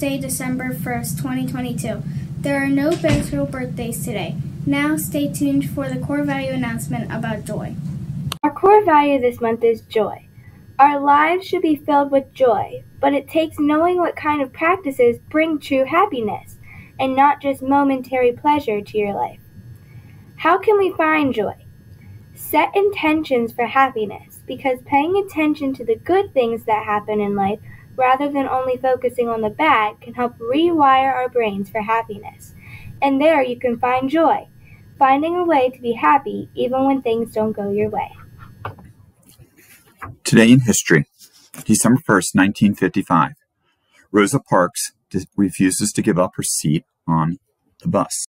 Thursday, December 1st, 2022. There are no Bakersfield birthdays today. Now stay tuned for the core value announcement about joy. Our core value this month is joy. Our lives should be filled with joy, but it takes knowing what kind of practices bring true happiness and not just momentary pleasure to your life. How can we find joy? Set intentions for happiness, because paying attention to the good things that happen in life rather than only focusing on the bad can help rewire our brains for happiness. And there you can find joy, finding a way to be happy even when things don't go your way. Today in history, December 1st, 1955, Rosa Parks refuses to give up her seat on the bus.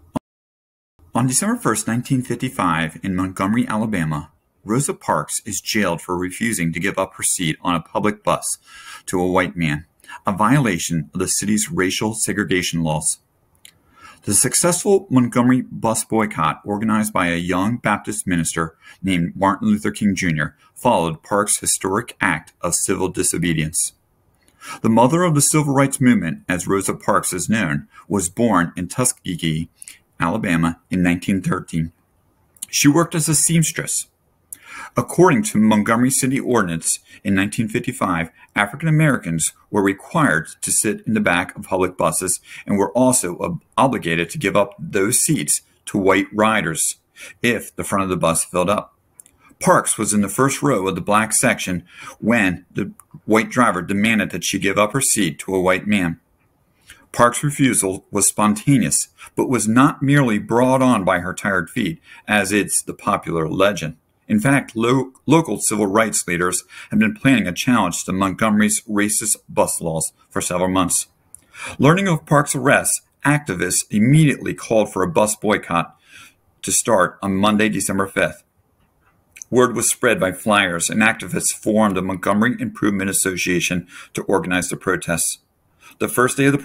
On December 1st, 1955, in Montgomery, Alabama, Rosa Parks is jailed for refusing to give up her seat on a public bus to a white man, a violation of the city's racial segregation laws. The successful Montgomery bus boycott, organized by a young Baptist minister named Martin Luther King Jr., followed Parks' historic act of civil disobedience. The mother of the civil rights movement, as Rosa Parks is known, was born in Tuskegee, Alabama in 1913. She worked as a seamstress. According to Montgomery City Ordinance in 1955, African Americans were required to sit in the back of public buses and were also obligated to give up those seats to white riders if the front of the bus filled up. Parks was in the first row of the black section when the white driver demanded that she give up her seat to a white man. Parks' refusal was spontaneous, but was not merely brought on by her tired feet, as is the popular legend. In fact, local civil rights leaders have been planning a challenge to Montgomery's racist bus laws for several months. Learning of Parks' arrest, activists immediately called for a bus boycott to start on Monday, December 5th. Word was spread by flyers, and activists formed the Montgomery Improvement Association to organize the protests. The first day of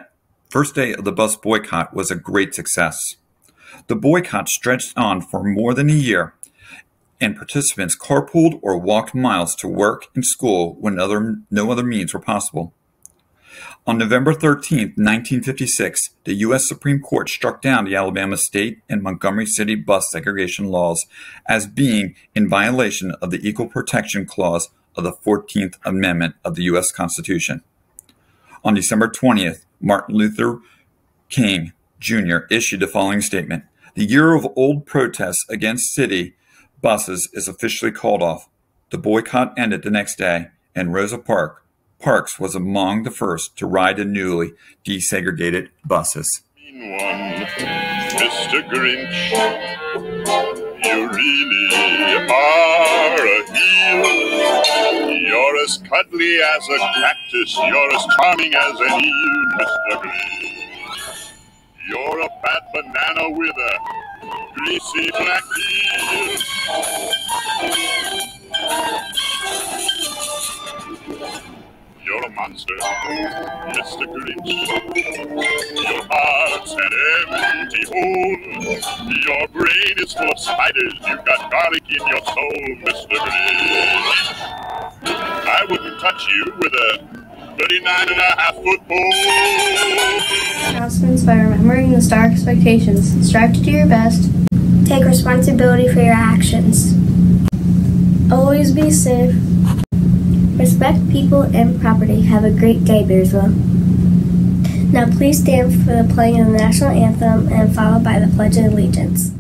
the bus boycott was a great success. The boycott stretched on for more than a year, and participants carpooled or walked miles to work and school when no other means were possible. On November 13, 1956, the U.S. Supreme Court struck down the Alabama state and Montgomery City bus segregation laws as being in violation of the Equal Protection Clause of the 14th Amendment of the U.S. Constitution. On December 20th, Martin Luther King Jr. issued the following statement: "The year of old protests against city buses is officially called off." The boycott ended the next day, and Rosa Parks was among the first to ride the newly desegregated buses. Mr. Grinch, you really are a heel. You're as cuddly as a cactus, you're as charming as an eel, Mr. Grinch. You're a fat banana with a greasy black heel. You're a monster, Mr. Grinch. Your heart's an empty hole. Your brain is full of spiders. You've got garlic in your soul, Mr. Grinch. I wouldn't touch you with a 39.5-foot pole. Announcements by remembering the STAR expectations. Strive to do your best. Take responsibility for your actions. Always be safe. Respect people and property. Have a great day, Bearsville. Now please stand for the playing of the national anthem and followed by the Pledge of Allegiance.